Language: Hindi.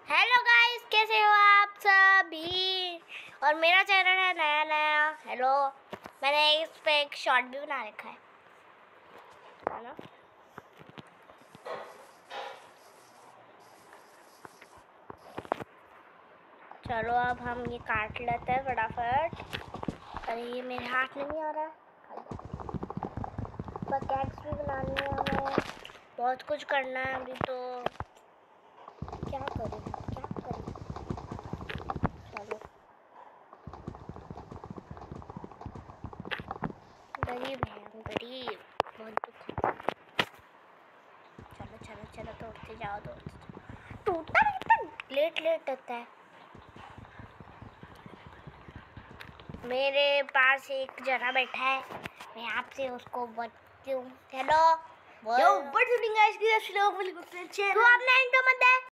हेलो गाइस, कैसे हो आप सभी। और मेरा चैनल है नया। हेलो, मैंने इस पे एक शॉर्ट भी बना रखा है ना। चलो अब हम ये काट लेते हैं फटाफट। अरे ये मेरे हाथ में नहीं आ रहा है। कैक्स भी बनानी है हमें, बहुत कुछ करना है अभी तो। क्या करें। चलो, गरीब है हम, गरीब, बहुत दुख होता है। चलो तोड़ते जाओ। टूटा इतना लेट होता है। मेरे पास एक जना बैठा है, मैं आपसे उसको बताती हूँ। Hello, Yo, what's up guys? Good afternoon, welcome to the तू channel. अपना इंट्रो मत दे।